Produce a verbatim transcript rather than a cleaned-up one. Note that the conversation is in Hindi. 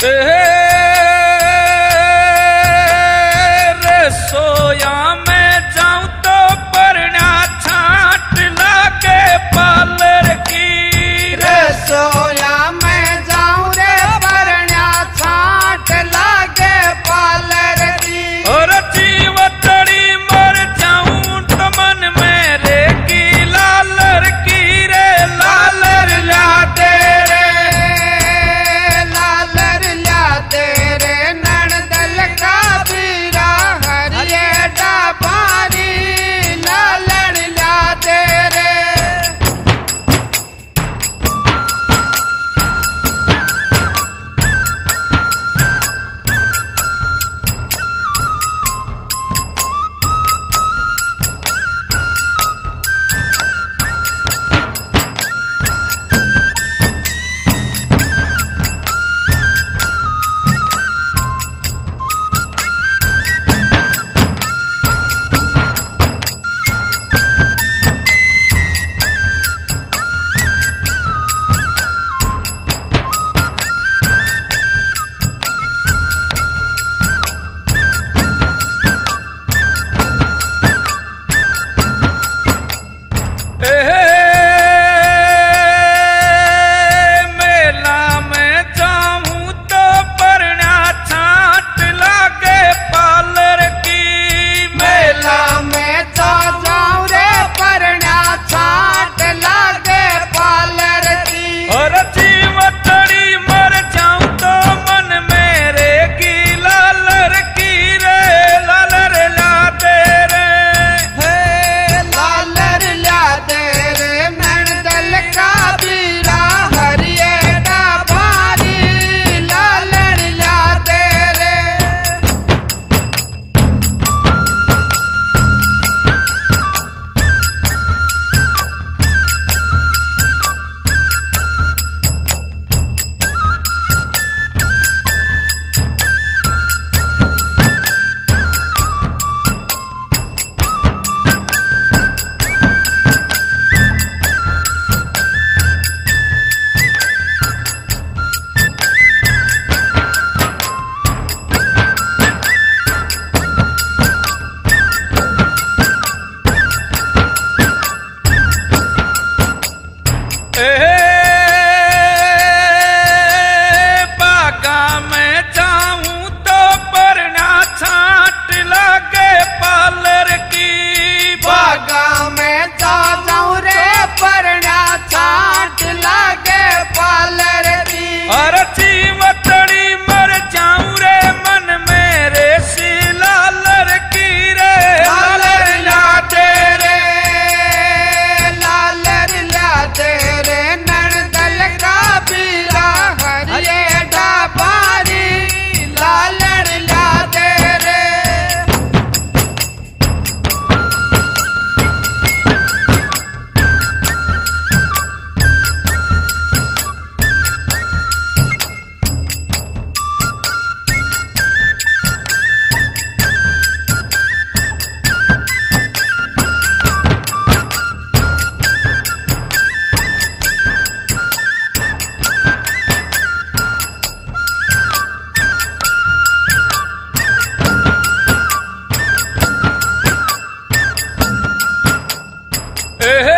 रसोया में जाऊं तो परना छाट लागे पार्लर की। रसोया में जाऊं रे परना छाट लागे पार्लर की। और जीवतड़ी मर जाऊं तो मन में रेगी लालर की रे लालर ला तेरे लालर ला तेरे नणदल का बीरा हरिये डाबारी लालर ला तेरे। मेला में जाऊं तो परना छाट लागे पार्लर की। मेला में जा जाऊं रे परना छाट लागे पार्लर की। और जीवतड़ी मर जाऊं तो मन में रेगी लालर की रे लालर ला तेरे लालर ला तेरे नणदल का बीरा हरिये डाबारी लालर ला तेरे। बागा में जाऊं तो परना छाट लागे पार्लर की। बागा में जा जाऊं रे परना छाट लागे पार्लर की। और जीवतड़ी मर जाऊं रे मन में रेसी लालर की रे लालर ला तेरे लालर ला तेरे नणदल का बीरा हरिये डाबारी लालर ला तेरे। ए